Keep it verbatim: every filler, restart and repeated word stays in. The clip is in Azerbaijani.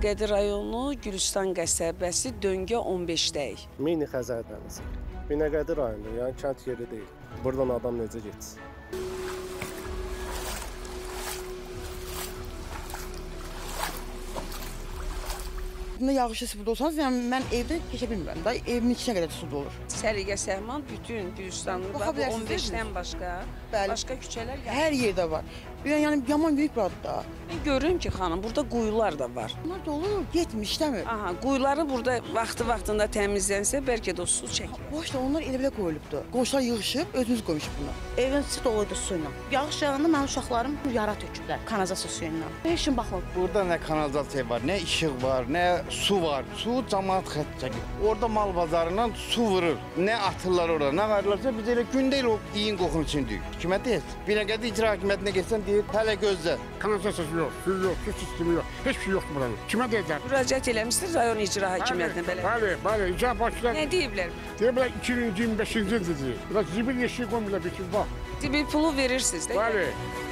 Binəqədi rayonu Gülüstan qəsəbəsi Döngə on beşdəyik. Mini Xəzər dənizi. Binəqədi rayonu, yəni kənd yeri deyil. Buradan adam necə getsin? Yağışlı sıfırda olsanız, yəni mən evdə keçə bilmirəm da, evimin içinə qədər su dolur. Səliqə Səhman bütün Gülüstanlı bax, bu on beşdən başqa, Bəli. başqa küçələr gəlir. Hər yerdə var. Yəni yaman böyük buradır da. Mən görürüm ki, xanım, burada quyular da var. Bunlar dolur, getmir, işləmir. Aha, quyuları burada vaxtı-vaxtında təmizlənsə, bəlkə də o su çəkir. Boşda onlar elə belə qoyulubdur. Qonşular yığışıb, özünüz qoymuşuq bunu. Evin içi doluydu suyla. Yağış yağanda mənim uşaqlarım yara töküblər kanalizasiya suyu ilə. Heç kim baxmır. Burada nə kanalizasiya var, nə işıq var, nə su var. Su cəmaət xətt çəkir. Orada mal bazarından su vurur. Nə atırlar orada, nə varlarsa biz elə gün deyil o iyin qoxun içindəyik. Kimə deyək? Binəqədi icra hakimiyyətinə getsən deyir, hələ gözlə. Kanalizasiyası yox, su yox, su sistemi yox. Heç bir şey yoxdur buranın. Kimə deyəcək? Müraciət eləmişsiniz rayon icra hakimiyyətinə belə. Bəli, bəli, icra başlar. Nə deyiblər? Deyiblər iki min iyirmi beşinci ildir. Biraz zibil yeşiyi qoymurlar bir ki, bax. Bir pulu verirsiniz də. Bəli.